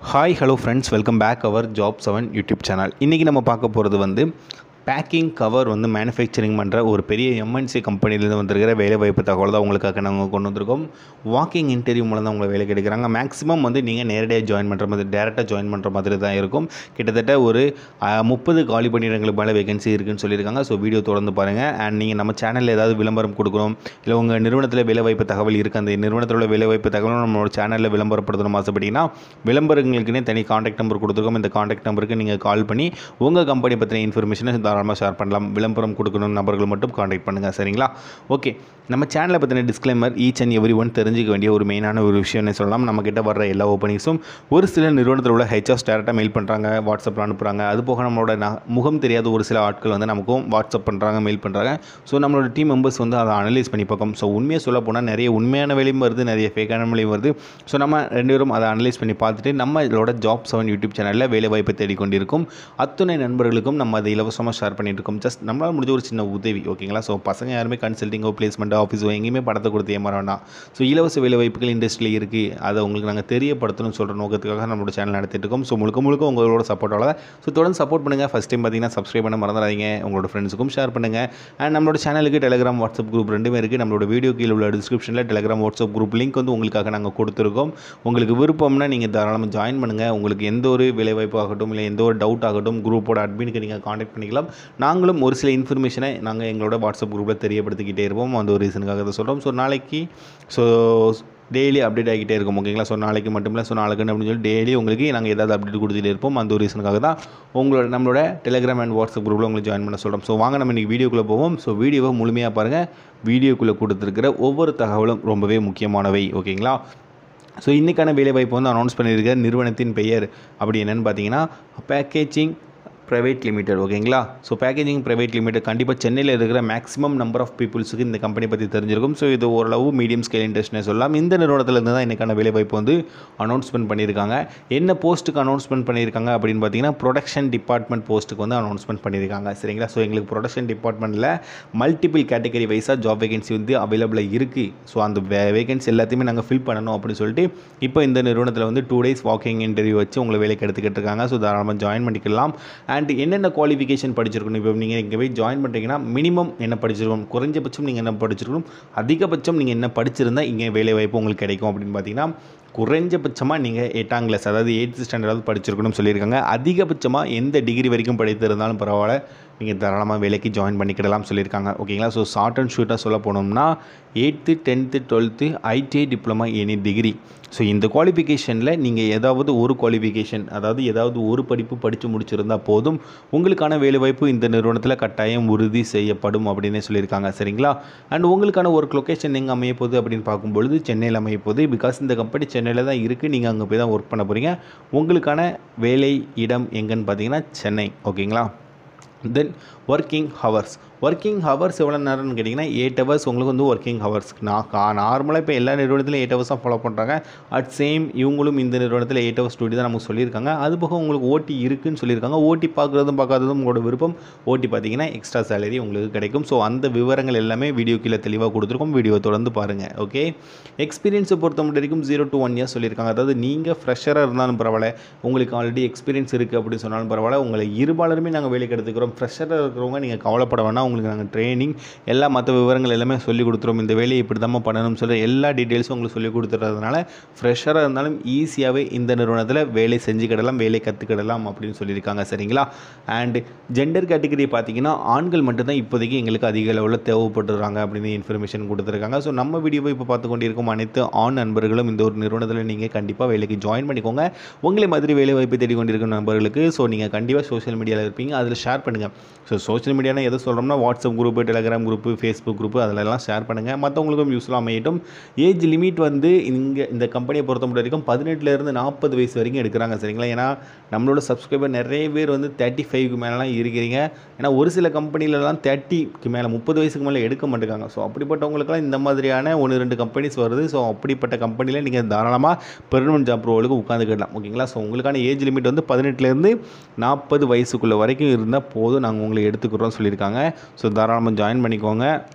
Hi, hello friends, welcome back our Job 7 YouTube channel. இன்றைக்கி நம்ம பார்க்க போகிறது பேக்கிங் கவர் மேனுஃபேக்சரிங் பண்ணுற ஒரு பெரிய எம்என்சி கம்பெனிலேருந்து வந்திருக்கிற வேலைவாய்ப்பு தகவல் தான் உங்களுக்காக நாங்கள் கொண்டு வந்திருக்கோம். வாக்கிங் இன்டர்வியூ மூலம் தான் உங்களை வேலைக்கு எடுக்கிறாங்க. மேக்ஸிமம் நீங்கள் நேரடியாக ஜாயின் பண்ணுற மாதிரி டேரெக்டாக ஜாயின் பண்ணுற மாதிரி தான் இருக்கும். கிட்டத்தட்ட ஒரு 30 காலி பணியிடங்களுக்கு மேலே வேகன்சி இருக்குதுன்னு சொல்லியிருக்காங்க. ஸோ வீடியோ தொடர்ந்து பாருங்கள். அண்ட் நீங்கள் நம்ம சேனலில் ஏதாவது விளம்பரம் கொடுக்கணும், இல்லை உங்கள் நிறுவனத்தில் வேலைவாய்ப்பு தகவல் இருக்குது, அந்த நிறுவனத்தில் உள்ள வேலைவாய்ப்பு தகவலும் நம்மளோட சேனலில் விளம்பரப்படுத்தணும் ஆசைப்பட்டீங்கன்னா விளம்பரங்களுக்குன்னே தனி காண்டாக்ட் நம்பர் கொடுத்துருக்கோம். இந்த காண்டாக்ட் நம்பருக்கு நீங்கள் கால் பண்ணி உங்கள் கம்பெனி பற்றின இன்ஃபர்மேஷனை தாராளமாக ஷேர் பண்ணலாம். விளம்பரம் கொடுக்கணும் நபர்கள் மட்டும் காண்டாக்ட் பண்ணுங்கள், சரிங்களா? ஓகே, நம்ம சேனலை பற்றின disclaimer each and every one தெரிஞ்சிக்க வேண்டிய ஒரு மெயினான ஒரு விஷயம்னு சொல்லலாம். நம்மக்கிட்ட வர்ற எல்லா ஓப்பனிங்ஸும் ஒரு சில நிறுவனத்தில் உள்ள ஹெச்ஆர்ஸ் டேரெக்டாக மெயில் பண்ணுறாங்க, வாட்ஸ்அப்பில் அனுப்புகிறாங்க. அது போக நம்மளோட முகம் தெரியாத ஒரு சில ஆட்கள் நமக்கும் வாட்ஸ்அப் பண்ணுறாங்க, மெயில் பண்ணுறாங்க. ஸோ நம்மளோட டீம் மெம்பர்ஸ் அதை அனலைஸ் பண்ணி பார்க்கும். ஸோ உண்மையை சொல்ல போனால் நிறைய உண்மையான வேலையும் வருது, நிறைய ஃபேக்கான வேலையும் வருது. ஸோ நம்ம ரெண்டு பேரும் அதை அனலைஸ் பண்ணி பார்த்துட்டு நம்ம இதோட ஜாப் 7 யூடியூப் சேனலில் வேலைவாய்ப்பை தேடிக்கொண்டிருக்கும் அத்துணை நண்பர்களுக்கும் நம்ம அதை இலவசமாக ஷேர் பண்ணிட்டு இருக்கோம். ஜஸ்ட் நம்மளால் முடிஞ்ச ஒரு சின்ன உதவி, ஓகேங்களா? ஸோ பசங்க யாருமே கன்சல்டிங்கோ, பிளேஸ்மெண்ட்டோ, ஆஃபீஸோ எங்கேயுமே படத்தை கொடுத்து ஏமாற வேண்டாம். ஸோ இலவச வேலைவாய்ப்புகள் இண்டஸ்ட்ரியில் இருக்குது, அதை உங்களுக்கு நாங்கள் தெரியப்படுத்தணும்னு சொல்கிற நோக்கத்துக்காக நம்மளோட சேனல் நடத்திட்டு இருக்கோம். ஸோ முழுக்க உங்களோட சப்போர்ட்டோட ஸோ தொடர்ந்து சப்போர்ட் பண்ணுங்கள். ஃபஸ்ட் டைம் பார்த்தீங்கன்னா சப்ஸ்கிரைப் பண்ண மறந்துடாதீங்க. உங்களோட ஃப்ரெண்ட்ஸுக்கும் ஷேர் பண்ணுங்கள். அண்ட் நம்மளோட சேனலுக்கு டெலிகிராம், வாட்ஸ்அப் குரூப் ரெண்டுமே இருக்குது. நம்மளோட வீடியோ கீழே உள்ள டிஸ்கிரிப்ஷனில் டெலிகிராம், வாட்ஸ்அப் குரூப் லிங்க் உங்களுக்காக நாங்கள் கொடுத்துருக்கோம். உங்களுக்கு விருப்பம்னா நீங்கள் தாராளமாக ஜாயின் பண்ணுங்கள். உங்களுக்கு எந்த ஒரு வேலைவாய்ப்பு ஆகட்டும், இல்லை எந்த ஒரு டவுட் ஆகட்டும், குரூப்போட அட்மினுக்கு நீங்கள் காண்டாக்ட் பண்ணிக்கலாம். நாங்களும் ஒரு சில இன்ஃபர்மேஷனை நாங்கள் எங்களோட வாட்ஸ்அப் குரூப்பில் தெரியப்படுத்திக்கிட்டே இருப்போம். அந்த ஒரு ரீசனுக்காக தான் சொல்கிறோம். ஸோ நாளைக்கு டெய்லி அப்டேட் ஆகிட்டே இருக்கும், ஓகேங்களா? ஸோ நாளைக்கு மட்டும் இல்லை, ஸோ நாளைக்குன்னு அப்படின்னு சொல்லி டெய்லி உங்களுக்கு நாங்கள் ஏதாவது அப்டேட் கொடுத்துட்டே இருப்போம். அந்த ஒரு ரீசனுக்காக தான் நம்மளோட டெலிகிராம் அண்ட் வாட்ஸ்அப் குரூப்பில் உங்களுக்கு ஜாயின் பண்ண சொல்கிறோம். ஸோ வாங்க நம்ம இன்றைக்கி வீடியோக்குள்ளே போவோம். ஸோ வீடியோவை முழுமையாக பாருங்கள். வீடியோக்குள்ளே கொடுத்துருக்கிற ஒவ்வொரு தகவலும் ரொம்பவே முக்கியமானவை, ஓகேங்களா? ஸோ இன்றைக்கான வேலைவாய்ப்பு அனௌன்ஸ் பண்ணியிருக்கிற நிறுவனத்தின் பெயர் அப்படி என்னென்னு பார்த்தீங்கன்னா பேக்கேஜிங் ப்ரைவேட் லிமிடெட், ஓகேங்களா? ஸோ பேக்கேஜிங் ப்ரைவேட் லிமிடெட் கண்டிப்பாக சென்னையில் இருக்கிற மேக்ஸிமம் நம்பர் ஆஃப் பீப்புள்ஸுக்கு இந்த கம்பெனி பற்றி தெரிஞ்சிருக்கும். ஸோ இது ஓரளவு மீடியம் ஸ்கேல் இண்டஸ்ட்ரினே சொல்லலாம். இந்த நிறுவனத்திலேருந்து தான் இன்றைக்கான வேலைவாய்ப்பு அனௌன்ஸ்மெண்ட் பண்ணியிருக்காங்க. என்ன போஸ்ட்டுக்கு அனௌன்ஸ்மெண்ட் பண்ணியிருக்காங்க அப்படின்னு பார்த்தீங்கன்னா ப்ரொடக்ஷன் டிபார்ட்மெண்ட் போஸ்ட்டுக்கு அனௌன்ஸ்மெண்ட் பண்ணியிருக்காங்க, சரிங்களா? ஸோ எங்களுக்கு ப்ரொடக்ஷன் டிபார்ட்மெண்ட்டில் மல்டிபிள் கேட்டகரி வைஸாக ஜாப் வேகன்சி அவைலபிளாக இருக்குது. ஸோ அந்த வேகன்சி எல்லாத்தையுமே நாங்கள் ஃபில் பண்ணணும் அப்படின்னு சொல்லிட்டு இப்போ இந்த நிறுவனத்தில் 2 days வாக்கிங் இன்டர்வியூ வச்சு உங்களை வேலைக்கு எடுத்துக்கிட்டு இருக்காங்க. ஸோ தாராளமாக ஜாயின் பண்ணிக்கலாம். அண்ட் என்னென்ன குவாலிஃபிகேஷன் படிச்சிருக்கணும், இப்போ நீங்கள் இங்கே போய் ஜாயின் பண்ணுறீங்கன்னா மினிமம் என்ன படிச்சிருக்கணும், குறைஞ்சபட்சம் நீங்கள் என்ன படிச்சிருக்கணும், அதிகபட்சம் நீங்கள் என்ன படிச்சிருந்தால் இங்கே வேலைவாய்ப்பு உங்களுக்கு கிடைக்கும் அப்படின்னு பார்த்தீங்கன்னா குறைஞ்சபட்சமாக நீங்கள் 8ஆம் கிளாஸ், அதாவது 8th ஸ்டாண்டர்டாவது படிச்சிருக்கணும்னு சொல்லியிருக்காங்க. அதிகபட்சமாக எந்த டிகிரி வரைக்கும் படித்திருந்தாலும் பரவாயில்ல, நீங்கள் தாராளமாக வேலைக்கு ஜாயின் பண்ணிக்கிடலாம் சொல்லியிருக்காங்க, ஓகேங்களா? ஸோ ஷார்ட் அண்ட் ஷூட்டாக சொல்ல போனோம்னா 8th 10th 12th ITI diploma any degree. So இந்த குவாலிஃபிகேஷனில் நீங்கள் ஏதாவது ஒரு குவாலிஃபிகேஷன், அதாவது ஏதாவது ஒரு படிப்பு படித்து முடிச்சிருந்தால் போதும், உங்களுக்கான வேலைவாய்ப்பு இந்த நிறுவனத்தில் கட்டாயம் உறுதி செய்யப்படும் அப்படின்னே சொல்லியிருக்காங்க, சரிங்களா? அண்ட் உங்களுக்கான ஒர்க் லொக்கேஷன் எங்கே அமைய போகுது அப்படின்னு பார்க்கும்பொழுது சென்னையில் அமைய போகுது. பிகாஸ் இந்த கம்பெனி சென்னையில் தான் இருக்குது, நீங்கள் அங்கே போய் தான் ஒர்க் பண்ண போகிறீங்க. உங்களுக்கான வேலை இடம் எங்கன்னு பார்த்தீங்கன்னா சென்னை, ஓகேங்களா? தென் ஒர்க்கிங் ஹவர்ஸ் எவ்வளோ நேரம்னு கேட்டிங்கன்னா 8 hours உங்களுக்கு ஒர்க்கிங் ஹவர்ஸ். நார்மலாக இப்போ எல்லா நிறுவனத்திலும் 8 hours தான் ஃபாலோ பண்ணுறாங்க. அட் சேம் இவங்களும் இந்த நிறுவனத்தில் 8 hours டியூட்டி தான் நமக்கு சொல்லியிருக்காங்க. அது போக உங்களுக்கு ஓடி இருக்குதுன்னு சொல்லியிருக்காங்க. ஓடி பார்க்காததும் உங்களோட விருப்பம். ஓடி பார்த்தீங்கன்னா எக்ஸ்ட்ரா சேலரி உங்களுக்கு கிடைக்கும். ஸோ அந்த விவரங்கள் எல்லாமே வீடியோ கீழே தெளிவாக கொடுத்துருக்கோம். வீடியோ தொடர்ந்து பாருங்கள், ஓகே? எக்ஸ்பீரியன்ஸை பொறுத்த வரைக்கும் 0 to 1 years சொல்லியிருக்காங்க. அதாவது நீங்கள் ஃப்ரெஷராக இருந்தாலும் பரவாயில்ல, உங்களுக்கு ஆல்ரெடி எக்ஸ்பீரியன்ஸ் இருக்குது அப்படின்னு சொன்னாலும் பரவாயில்ல, உங்களை இருபாலருமே நாங்கள் வேலைக்கு எடுத்துக்கிறோம். ஃப்ரெஷராக இருக்கிறவங்க நீங்கள் கவலைப்பட வேணாம், உங்களுக்கு நாங்கள் ட்ரைனிங் எல்லா மற்ற விவரங்கள் எல்லாமே சொல்லிக் கொடுத்துருவோம். இந்த வேலையை இப்படி தான் பண்ணணும்னு சொல்லி எல்லா டீட்டெயில்ஸும் உங்களுக்கு சொல்லிக் கொடுத்துறதுனால ஃப்ரெஷராக இருந்தாலும் ஈஸியாகவே இந்த நிறுவனத்தில் வேலை செஞ்சுக்கிடலாம், வேலை கற்றுக்கிடலாம் அப்படின்னு சொல்லியிருக்காங்க, சரிங்களா? அண்ட் ஜெண்டர் கேட்டகரி பார்த்தீங்கன்னா ஆண்கள் மட்டும்தான் இப்போதைக்கு எங்களுக்கு அதிக அளவில் தேவைப்பட்டுறாங்க அப்படின்னு இன்ஃபர்மேஷன் கொடுத்துருக்காங்க. ஸோ நம்ம வீடியோவை இப்போ பார்த்து கொண்டிருக்கும் அனைத்து ஆண் நண்பர்களும் இந்த ஒரு நிறுவனத்தில் நீங்கள் கண்டிப்பாக வேலைக்கு ஜாயின் பண்ணிக்கோங்க. உங்களை மாதிரி வேலை வாய்ப்பு தேடிக்கொண்டிருக்கும் நண்பர்களுக்கு ஸோ நீங்கள் கண்டிப்பாக சோஷியல் மீடியாவில் இருப்பீங்க, அதில் ஷேர் பண்ணுங்கள். ஸோ சோஷியல் மீடியானா எதை சொல்கிறோம்னா WhatsApp group, Telegram group, Facebook group அதிலெல்லாம் ஷேர் பண்ணுங்கள். மற்றவங்களுக்கும் யூஸ்ஃபுல்லாக அமையட்டும். ஏஜ் லிமிட் இங்கே இந்த கம்பெனியை பொறுத்த வரைக்கும் 18 to 40 வயசு வரைக்கும் எடுக்கிறாங்க, சரிங்களா? ஏன்னா நம்மளோட சப்ஸ்கிரைபர் நிறைய பேர் 35க்கு மேலாம் இருக்கிறீங்க. ஏன்னா ஒரு சில கம்பெனிலலாம் 30க்கு மேலே 30 வயசுக்கு மேலே எடுக்க மாட்டேங்காங்க. ஸோ அப்படிப்பட்டவங்களுக்குலாம் இந்த மாதிரியான 1-2 கம்பெனிஸ் வருது. ஸோ அப்படிப்பட்ட கம்பெனியில் நீங்கள் தாராளமாக பெர்மனன்ட் ஜாப் ரோலுக்கு உட்காந்துக்கிடலாம், ஓகேங்களா? ஸோ உங்களுக்கான ஏஜ் லிமிட் 18 to 40 வயசுக்குள்ளே வரைக்கும் இருந்தால் போதும், நாங்கள் உங்களை எடுத்துக்கிறோம் சொல்லியிருக்காங்க. ஸோ தாராளமாக ஜாயின் பண்ணிக்கோங்க.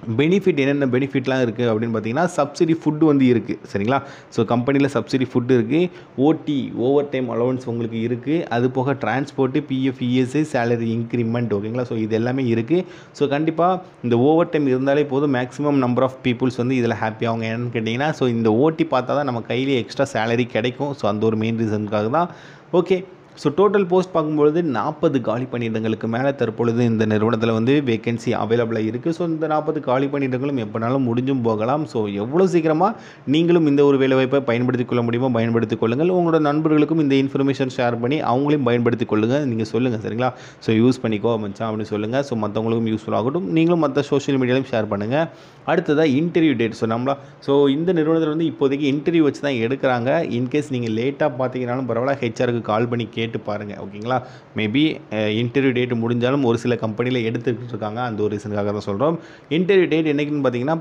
பெனிஃபிட் என்னென்ன பெனிஃபிட்லாம் இருக்குது அப்படின்னு பார்த்தீங்கன்னா சப்சிடி ஃபுட்டு வந்து இருக்குது சரிங்களா. ஸோ கம்பெனியில் சப்சிடி ஃபுட்டு இருக்குது, ஓடி ஓவர் டைம் அலவன்ஸ் உங்களுக்கு இருக்குது, அது போக transport, PF, ESI, salary increment ஓகேங்களா. ஸோ இது எல்லாமே இருக்குது. ஸோ கண்டிப்பாக இந்த ஓவர் டைம் இருந்தாலே போதும், மேக்ஸிமம் நம்பர் ஆஃப் பீப்புள்ஸ் வந்து இதில் ஹாப்பி ஆகுங்க. என்னென்னு கேட்டிங்கன்னா ஸோ இந்த ஓடி பார்த்தா தான் நம்ம கையிலே எக்ஸ்ட்ரா சேலரி கிடைக்கும். ஸோ அந்த ஒரு மெயின் ரீசனுக்காக தான். ஓகே, ஸோ டோட்டல் போஸ்ட் பார்க்கும்பொழுது 40 காலி பணியிடங்களுக்கு மேலே தற்பொழுது இந்த நிறுவனத்தில் வந்து வேகன்சி அவைலபிளாக இருக்குது. ஸோ இந்த 40 காலி பணியிடங்களும் எப்போனாலும் முடிஞ்சும் போகலாம். ஸோ எவ்வளோ சீக்கிரமாக நீங்களும் இந்த ஒரு வேலைவாய்ப்பை பயன்படுத்திக் கொள்ள முடியுமோ பயன்படுத்திக் கொள்ளுங்கள். உங்களோட நண்பர்களுக்கும் இந்த இன்ஃபர்மேஷன் ஷேர் பண்ணி அவங்களையும் பயன்படுத்திக் கொள்ளுங்கள். நீங்கள் சொல்லுங்கள் சரிங்களா. ஸோ யூஸ் பண்ணிக்கோ மச்சான் அப்படின்னு சொல்லுங்கள். ஸோ மற்றவங்களுக்கும் யூஸ்ஃபுல் ஆகட்டும். நீங்களும் மற்ற சோஷியல் மீடியாலையும் ஷேர் பண்ணுங்கள். அடுத்ததாக இன்டர்வியூ டேட். ஸோ இந்த நிறுவனத்தில் வந்து இப்போதைக்கு இன்டர்வியூ வச்சு தான் எடுக்கிறாங்க. இன்கேஸ் நீங்கள் லேட்டாக பார்த்தீங்கன்னாலும் பரவாயில்ல, ஹெச்ஆருக்கு கால் பண்ணி கேட்டு பாருங்கள் ஓகேங்களா. மேபி இன்டர்வியூ டேட் முடிஞ்சாலும் ஒரு சில கம்பெனியில் எடுத்துக்கிட்டு இருக்காங்க. அந்த ஒரு ரீசனுக்காக தான் சொல்கிறோம். இன்டர்வியூ டேட் என்றைக்குன்னு பார்த்தீங்கன்னா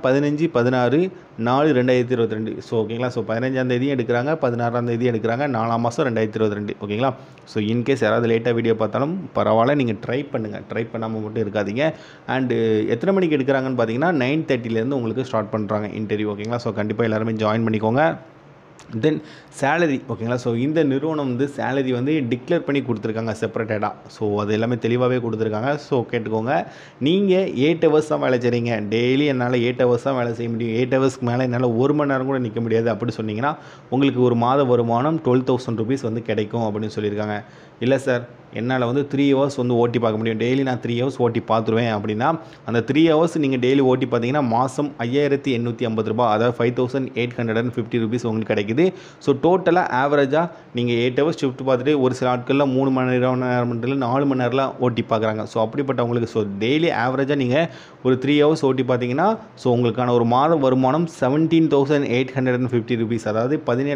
15/16/2022. ஸோ ஓகேங்களா. ஸோ 15ஆம் தேதியும் எடுக்கிறாங்க, 16ஆம் தேதியும் எடுக்கிறாங்க, 4ஆம் மாதம் 2022 ஓகேங்களா. ஸோ இன்கேஸ் யாராவது லேட்டாக வீடியோ பார்த்தாலும் பரவாயில்ல, நீங்கள் ட்ரை பண்ணுங்கள். ட்ரை பண்ணாமல் மட்டும் இருக்காதீங்க. அண்டு எத்தனை மணிக்கு எடுக்கிறாங்கன்னு பார்த்தீங்கன்னா 9:30 உங்களுக்கு ஸ்டார்ட் பண்ணுறாங்க இன்டர்வியூ ஓகேங்களா. ஸோ கண்டிப்பாக எல்லாருமே ஜாயின் பண்ணிக்கோங்க. தென் சேலரி ஓகேங்களா. ஸோ இந்த நிறுவனம் வந்து சேலரி வந்து டிக்ளேர் பண்ணி கொடுத்துருக்காங்க செப்பரேட்டடாக. ஸோ அது எல்லாமே தெளிவாகவே கொடுத்துருக்காங்க. ஸோ கேட்டுக்கோங்க. நீங்கள் 8 ஹவர்ஸ் தான் வேலை செய்கிறீங்க, டெய்லி என்னால் 8 ஹவர்ஸ் தான் வேலை செய்ய முடியும், 8 ஹவர்ஸ்க்கு மேலே என்னால் 1 மணி நேரம் கூட நிற்க முடியாது அப்படி சொன்னீங்கன்னா உங்களுக்கு ஒரு மாத வருமானம் 12,000 rupees வந்து கிடைக்கும் அப்படின்னு சொல்லியிருக்காங்க. இல்லை சார், என்னால் வந்து 3 ஹவர்ஸ் வந்து ஓட்டி பார்க்க முடியும், டெய்லி நான் 3 ஹவர்ஸ் ஓட்டி பார்த்துருவேன் அப்படின்னா அந்த 3 ஹவர்ஸ் நீங்கள் டெய்லி ஓட்டி பார்த்தீங்கன்னா மாதம் 5,850 ரூபாய், அதாவது 5,850 rupees உங்களுக்கு கிடைக்குது. ஸோ டோட்டலாக ஆவரேஜாக நீங்கள் 8 ஹவர்ஸ் ஷிஃப்ட் பார்த்துட்டு ஒரு சில நாட்களில் 3 மணி நேரம் 4 மணி நேரம்லாம் ஓட்டி பார்க்குறாங்க. ஸோ அப்படிப்பட்டவங்களுக்கு ஸோ டெய்லி ஆவரேஜாக நீங்கள் ஒரு 3 ஹவர்ஸ் ஓட்டி பார்த்தீங்கன்னா ஸோ உங்களுக்கான ஒரு மாத வருமானம் 17,850 rupees, அதாவது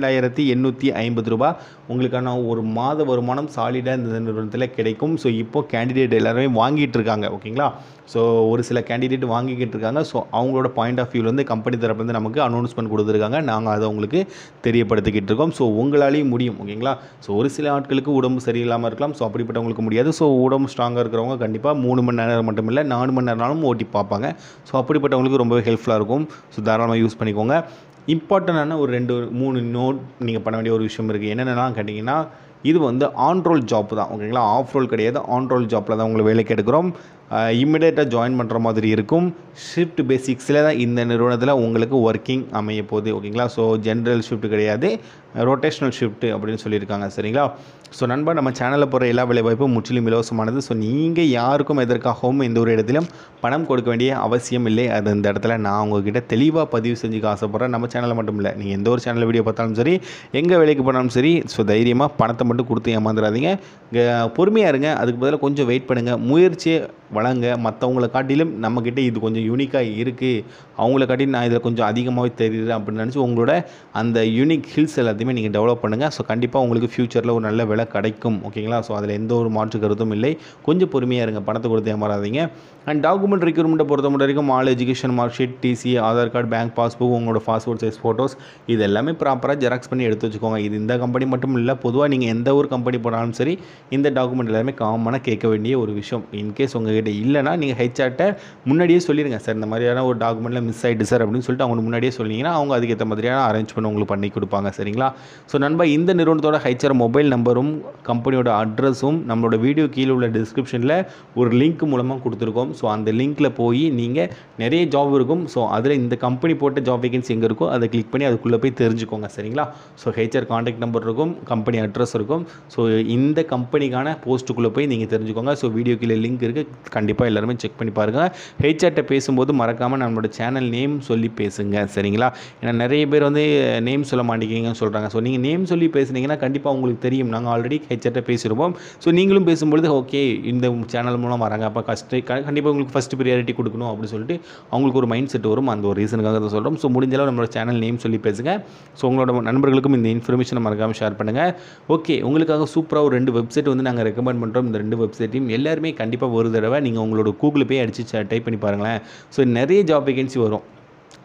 17,850 ரூபாய் உங்களுக்கான ஒரு மாத வருமானம் சாலிடாக இந்த நிறுவனத்தில் கிடைக்கும். ஸோ இப்போது கேண்டிடேட் எல்லாருமே வாங்கிட்டு இருக்காங்க ஓகேங்களா. ஸோ ஒரு சில கேண்டிடேட் வாங்கிக்கிட்டு இருக்காங்க. ஸோ அவங்களோட பாயிண்ட் ஆஃப் வியூவில் வந்து கம்பெனி தரப்புலேருந்து நமக்கு அனௌன்ஸ்மெண்ட் கொடுத்துருக்காங்க. நாங்கள் அதை உங்களுக்கு தெரியப்படுத்திக்கிட்டு இருக்கோம். ஸோ உங்களாலேயும் முடியும் ஓகேங்களா. ஸோ ஒரு சில ஆட்களுக்கு உடம்பு சரியில்லாமல் இருக்கலாம். ஸோ அப்படிப்பட்டவங்களுக்கு முடியாது. ஸோ உடம்பு ஸ்ட்ராங்காக இருக்கிறவங்க கண்டிப்பாக 3 மணி நேரம் மட்டும் இல்லை 4 மணி நேரம்னாலும் ஓட்டி பார்ப்பாங்க. ஸோ அப்படிப்பட்டவங்களுக்கு ரொம்பவே ஹெல்ப்ஃபுல்லாக இருக்கும். ஸோ தாராளமாக யூஸ் பண்ணிக்கோங்க. இம்பார்ட்டண்டான ஒரு 2-3 நோட் நீங்கள் பண்ண வேண்டிய ஒரு விஷயம் இருக்குது. என்னென்னலாம் கேட்டிங்கன்னா இது வந்து ஆன் ரோல் ஜாப் தான் ஓகேங்களா. ஆஃப் ரோல் கிடையாது, ஆன் ரோல் ஜாப்பில் தான் உங்களை வேலைக்கு எடுக்கிறோம். இம்மிடியேட்டாக ஜாயின் பண்ணுற மாதிரி இருக்கும். ஷிஃப்ட் பேசிக்ஸில் தான் இந்த நிறுவனத்தில் உங்களுக்கு ஒர்க்கிங் அமைய போகுது ஓகேங்களா. ஸோ ஜென்ரல் ஷிஃப்ட் கிடையாது, ரொட்டேஷ்னல் ஷிஃப்ட் அப்படின்னு சொல்லியிருக்காங்க சரிங்களா. ஸோ நண்பா, நம்ம சேனலில் போகிற எல்லா வேலைவாய்ப்பும் முற்றிலும் இலவசமானது. ஸோ நீங்கள் யாருக்கும் எதற்காகவும் எந்த ஒரு இடத்திலும் பணம் கொடுக்க வேண்டிய அவசியம் இல்லை. அது இந்த இடத்துல நான் உங்ககிட்ட தெளிவாக பதிவு செஞ்சுக்க ஆசைப்பட்றேன். நம்ம சேனலில் மட்டும் இல்லை, நீங்கள் எந்த ஒரு சேனலில் வீடியோ பார்த்தாலும் சரி, எங்கே வேலைக்கு போனாலும் சரி, ஸோ தைரியமாக பணத்தை மட்டும் கொடுத்து ஏமாந்துடாதீங்க. பொறுமையாக இருங்க. அதுக்கு பதிலாக கொஞ்சம் வெயிட் பண்ணுங்கள், முயற்சியை வழங்க. மற்றவங்களை காட்டிலும் நம்மக்கிட்ட இது கொஞ்சம் யூனிக்காக இருக்குது, அவங்கள காட்டிலும் நான் இதில் கொஞ்சம் அதிகமாகவே தெரியுறேன் அப்படின்னு நினச்சி உங்களோட அந்த யூனிக் ஹில்ஸ் எல்லாத்தையுமே நீங்கள் டெவலப் பண்ணுங்கள். ஸோ கண்டிப்பாக உங்களுக்கு ஃப்யூச்சரில் ஒரு நல்ல விலை கிடைக்கும் ஓகேங்களா. ஸோ அதில் எந்த ஒரு மாற்று கருத்தும் இல்லை. கொஞ்சம் பொறுமையாக இருங்க, பணத்தை கொடுத்து ஏமாறாதீங்க. அண்ட் டாக்குமெண்ட் ரெக்யூர்மெண்ட்டை பொறுத்த வரைக்கும் all education mark sheet, TC, Aadhaar card, bank passbook, உங்களோட பாஸ்போர்ட் சைஸ் ஃபோட்டோஸ் இது எல்லாமே ப்ராப்பராக ஜெராக்ஸ் பண்ணி எடுத்து வச்சுக்கோங்க. இது இந்த கம்பெனி மட்டும் இல்லை, பொதுவாக நீங்கள் எந்த ஒரு கம்பெனி போனாலும் சரி இந்த டாக்குமெண்ட் எல்லாமே காமனாக கேட்க வேண்டிய ஒரு விஷயம். இன்கேஸ் உங்கள்கிட்ட இல்லைனா நீங்கள் ஹெச்ஆர்ட்ட முன்னாடியே சொல்லிடுங்க, சார் இந்த மாதிரியான ஒரு டாக்குமெண்ட்டில் மிஸ் ஆகிட்டு சார் அப்படின்னு சொல்லிட்டு அவங்க முன்னாடியே சொன்னீங்கன்னா அவங்க அதுக்கேற்ற மாதிரியான அரேஞ்ச் பண்ணி உங்களுக்கு பண்ணி கொடுப்பாங்க சரிங்களா. ஸோ நண்பா, இந்த நிறுவனத்தோட ஹெச்ஆர் மொபைல் நம்பரும் கம்பெனியோட அட்ரஸும் நம்மளோட வீடியோ கீழே உள்ள டிஸ்கிரிப்ஷனில் ஒரு லிங்க் மூலமாக கொடுத்துருக்கோம். ஸோ அந்த லிங்க்கில் போய் நீங்கள் நிறைய ஜாப் இருக்கும். ஸோ அதில் இந்த கம்பெனி போட்ட ஜாப் வேகன்சி எங்கே இருக்கோ அதை கிளிக் பண்ணி அதுக்குள்ளே போய் தெரிஞ்சுக்கோங்க சரிங்களா. ஸோ ஹெச்ஆர் கான்டாக்ட் நம்பர் இருக்கும், கம்பெனி அட்ரஸ் இருக்கும். ஸோ இந்த கம்பெனிக்கான போஸ்ட்டுக்குள்ளே போய் நீங்கள் தெரிஞ்சுக்கோங்க. ஸோ வீடியோ கீழே லிங்க் இருக்குது, கண்டிப்பாக எல்லாருமே செக் பண்ணி பாருங்கள். ஹெச்ஆர்ட்ட பேசும்போது மறக்காமல் நம்மளோட சேனல் நேம் சொல்லி பேசுங்க சரிங்களா. ஏன்னா நிறைய பேர் வந்து நேம் சொல்ல மாட்டேங்கிறீங்கன்னு சொல்கிறாங்க. ஸோ நீங்கள் நேம் சொல்லி பேசுனீங்கன்னா கண்டிப்பாக உங்களுக்கு தெரியும், நாங்கள் ஆல்ரெடி ஹெச்ஆர்ட்ட பேசியிருப்போம். ஸோ நீங்களும் பேசும்பொழுது ஓகே இந்த சேனல் மூலம் வராங்க, அப்போ கண்டிப்பாக உங்களுக்கு ஃபஸ்ட்டு ப்ரியாரிட்டி கொடுக்கணும் அப்படின்னு சொல்லிட்டு அவங்களுக்கு ஒரு மைண்ட் செட் வரும். அந்த ஒரு ரீசனுக்காக தான் சொல்கிறோம். ஸோ முடிஞ்சளவு நம்மளோட சேனல் நேம் சொல்லி பேசுங்க. ஸோ உங்களோட நண்பர்களுக்கும் இந்த இன்ஃபர்மேஷனை மறக்காமல் ஷேர் பண்ணுங்கள். ஓகே, உங்களுக்காக சூப்பராக ஒரு 2 வெப்சைட் வந்து நாங்கள் ரெக்கமெண்ட் பண்ணுறோம். இந்த 2 வெப்சைட்டையும் எல்லாருமே கண்டிப்பாக ஒரு தடவை நீங்கள் உங்களோட கூகுள் போய் அடித்து டைப் பண்ணி பாருங்களேன். ஸோ நிறைய ஜாப் வேகன்சி வரும்.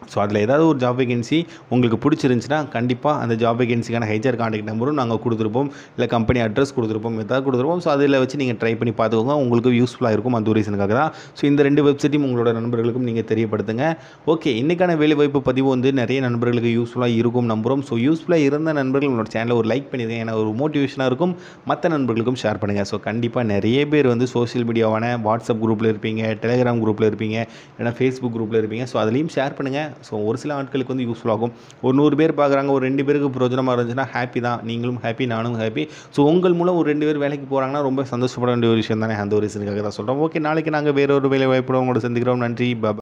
ஸோ அதில் ஏதாவது ஒரு ஜாப் வேகன்சி உங்களுக்கு பிடிச்சிருந்துச்சின்னா கண்டிப்பாக அந்த ஜாப் வேகன்சிக்கான ஹெச்ஆர் கான்டாக்ட் நம்பரும் நாங்கள் கொடுத்துருப்போம், இல்லை கம்பெனி அட்ரஸ் கொடுத்துருப்போம், ஏதாவது கொடுத்துருப்போம். ஸோ அதில் வச்சு நீங்கள் ட்ரை பண்ணி பார்த்துக்கோங்க, உங்களுக்கு யூஸ்ஃபுல்லாக இருக்கும். அந்த ரீசனுக்காக தான். ஸோ இந்த 2 வெப்சைட்டையும் உங்களோட நண்பர்களுக்கும் நீங்கள் தெரியப்படுத்துங்க. ஓகே, இன்றைக்கான வேலைவாய்ப்பு பதிவு வந்து நிறைய நண்பர்களுக்கு யூஸ்ஃபுல்லாக இருக்கும் நம்புகிறோம். ஸோ யூஸ்ஃபுல்லாக இருந்த நண்பர்கள் உங்களோட சேனலை ஒரு லைக் பண்ணிடுங்க, ஏன்னா ஒரு மோட்டிவேஷனாக இருக்கும். மற்ற நண்பர்களுக்கும் ஷேர் பண்ணுங்கள். ஸோ கண்டிப்பாக நிறைய பேர் வந்து சோஷியல் மீடியாவான வாட்ஸ்அப் குரூப்பில் இருப்பீங்க, டெலிகிராம் குரூப்பில் இருப்பீங்க, இல்லைனா ஃபேஸ்புக் குரூப்பில் இருப்பீங்க. ஸோ அதுலேயும் ஷேர் பண்ணுங்கள். ஸோ ஒரு சில ஆட்களுக்கு வந்து யூஸ்ஃபுல் ஆகும். ஒரு 100 பேர் பார்க்குறாங்க, ஒரு 2 பேருக்கு பிரயோஜனமாக இருந்துச்சுன்னா ஹாப்பி தான். நீங்களும் ஹாப்பி, நானும் ஹாப்பி. ஸோ உங்கள் மூலம் ஒரு 2 பேர் வேலைக்கு போகிறாங்கன்னா ரொம்ப சந்தோஷப்பட வேண்டிய ஒரு விஷயம் தானே. அந்த ஒரு ரீசனுக்காக தான் சொல்கிறோம். ஓகே, நாளைக்கு நாங்கள் வேற ஒரு வேலை வாய்ப்போட உங்களோட சந்திக்கிறோம். நன்றி, பாய்.